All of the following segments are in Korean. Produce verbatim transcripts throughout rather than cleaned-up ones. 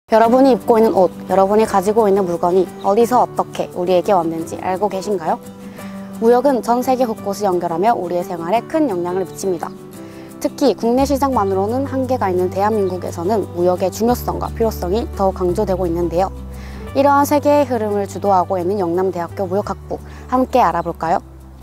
여러분이 입고 있는 옷, 여러분이 가지고 있는 물건이 어디서 어떻게 우리에게 왔는지 알고 계신가요? 무역은 전 세계 곳곳을 연결하며 우리의 생활에 큰 영향을 미칩니다. 특히 국내 시장만으로는 한계가 있는 대한민국에서는 무역의 중요성과 필요성이 더욱 강조되고 있는데요. 이러한 세계의 흐름을 주도하고 있는 영남대학교 무역학부, 함께 알아볼까요?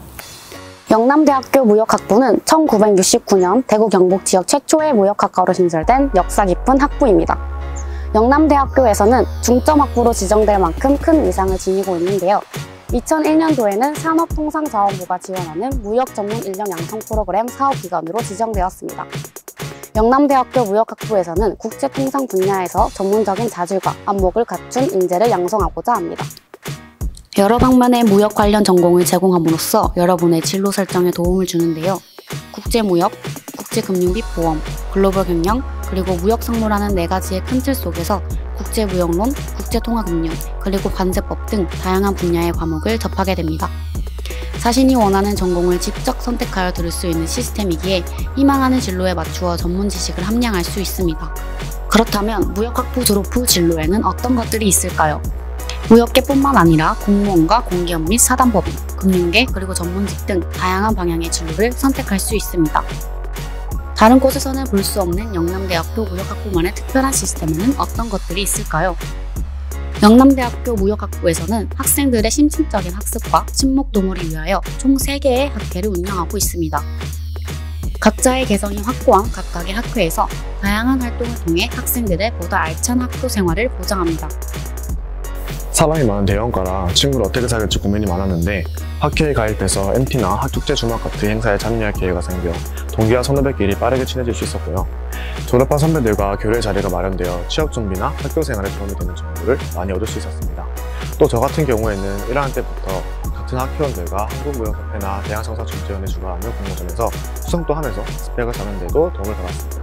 영남대학교 무역학부는 천구백육십구 년 대구 경북 지역 최초의 무역학과로 신설된 역사 깊은 학부입니다. 영남대학교에서는 중점학부로 지정될 만큼 큰 위상을 지니고 있는데요. 이천일 년도에는 산업통상자원부가 지원하는 무역 전문 인력 양성 프로그램 사업기관으로 지정되었습니다. 영남대학교 무역학부에서는 국제통상 분야에서 전문적인 자질과 안목을 갖춘 인재를 양성하고자 합니다. 여러 방면의 무역 관련 전공을 제공함으로써 여러분의 진로 설정에 도움을 주는데요. 국제무역, 국제금융 및 보험, 글로벌 경영, 그리고 무역상무라는 네 가지의 큰 틀 속에서 국제무역론, 국제통화금융, 그리고 관세법 등 다양한 분야의 과목을 접하게 됩니다. 자신이 원하는 전공을 직접 선택하여 들을 수 있는 시스템이기에 희망하는 진로에 맞추어 전문 지식을 함양할 수 있습니다. 그렇다면 무역학부 졸업 후 진로에는 어떤 것들이 있을까요? 무역계뿐만 아니라 공무원과 공기업 및 사단법인, 금융계, 그리고 전문직 등 다양한 방향의 진로를 선택할 수 있습니다. 다른 곳에서는 볼 수 없는 영남대학교 무역학부만의 특별한 시스템에는 어떤 것들이 있을까요? 영남대학교 무역학부에서는 학생들의 심층적인 학습과 친목 도모를 위하여 총 세 개의 학회를 운영하고 있습니다. 각자의 개성이 확고한 각각의 학회에서 다양한 활동을 통해 학생들의 보다 알찬 학교 생활을 보장합니다. 사람이 많은 대형과라 친구를 어떻게 사귈지 고민이 많았는데 학회에 가입해서 엠티나 학축제 주막 같은 행사에 참여할 기회가 생겨 동기와 선후배끼리 빠르게 친해질 수 있었고요. 졸업한 선배들과 교류의 자리가 마련되어 취업 준비나 학교 생활에 도움이 되는 정보를 많이 얻을 수 있었습니다. 또 저 같은 경우에는 일 학년 때부터 같은 학회원들과 한국무역협회나 대한성사중재원이 주관하는 공모전에서 수상도 하면서 스펙을 쌓는 데도 도움을 받았습니다.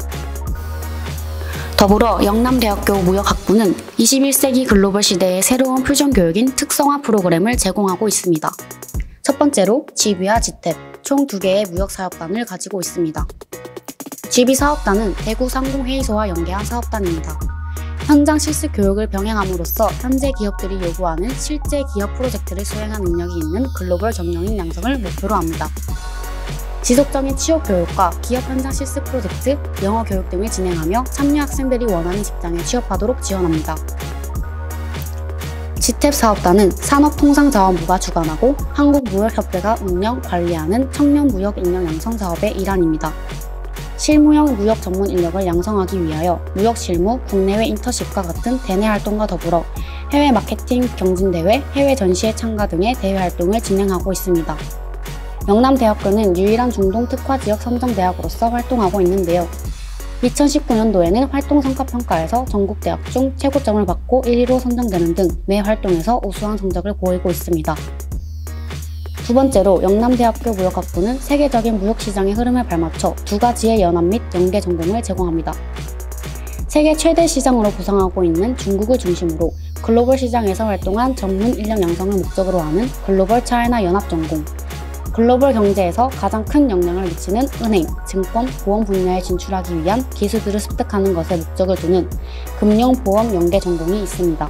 더불어 영남대학교 무역학부는 이십일 세기 글로벌 시대의 새로운 퓨전 교육인 특성화 프로그램을 제공하고 있습니다. 첫 번째로 지비와 지텝, 총 두 개의 무역사업단을 가지고 있습니다. 지비사업단은 대구 상공회의소와 연계한 사업단입니다. 현장 실습 교육을 병행함으로써 현재 기업들이 요구하는 실제 기업 프로젝트를 수행한 능력이 있는 글로벌 경영인 양성을 목표로 합니다. 지속적인 취업 교육과 기업 현장 실습 프로젝트, 영어 교육 등을 진행하며 참여 학생들이 원하는 직장에 취업하도록 지원합니다. 지텝 사업단은 산업통상자원부가 주관하고 한국무역협회가 운영, 관리하는 청년무역 인력 양성 사업의 일환입니다. 실무형 무역 전문 인력을 양성하기 위하여 무역 실무, 국내외 인턴십과 같은 대내 활동과 더불어 해외 마케팅 경진대회, 해외 전시회 참가 등의 대외 활동을 진행하고 있습니다. 영남대학교는 유일한 중동 특화 지역 선정대학으로서 활동하고 있는데요. 이천십구 년도에는 활동성과평가에서 전국대학 중 최고점을 받고 일 위로 선정되는 등 매 활동에서 우수한 성적을 보이고 있습니다. 두 번째로 영남대학교 무역학부는 세계적인 무역시장의 흐름에 발맞춰 두 가지의 연합 및 연계 전공을 제공합니다. 세계 최대 시장으로 부상하고 있는 중국을 중심으로 글로벌 시장에서 활동한 전문 인력 양성을 목적으로 하는 글로벌 차이나 연합 전공, 글로벌 경제에서 가장 큰 영향을 미치는 은행, 증권, 보험 분야에 진출하기 위한 기술들을 습득하는 것에 목적을 두는 금융, 보험 연계 전공이 있습니다.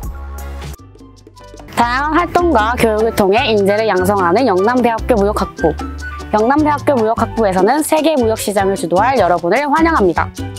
다양한 활동과 교육을 통해 인재를 양성하는 영남대학교 무역학부. 영남대학교 무역학부에서는 세계 무역시장을 주도할 여러분을 환영합니다.